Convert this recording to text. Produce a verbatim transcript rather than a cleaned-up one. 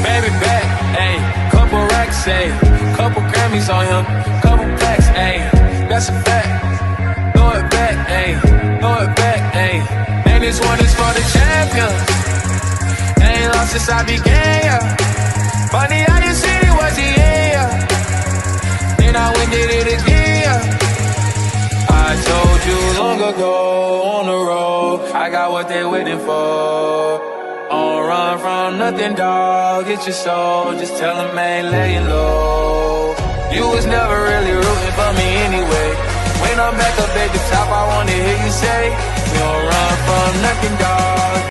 baby back, ayy. Couple racks, ayy. Couple Grammys on him, couple plaques, ayy. That's a fact. Throw it back, ayy. Throw it back, ayy. And this one is for the champions. Ain't lost since I began, yeah. Funny how you see it was the end, yeah. Then I went did it again, yeah. I told you long ago on the road, I got what they waiting for. On run from nothing, dog, get your soul. Just tell them, man, lay it low. You was never really rooting for me anyway. When I'm back up at the top, I wanna hear you say, we don't run from nothing, dog.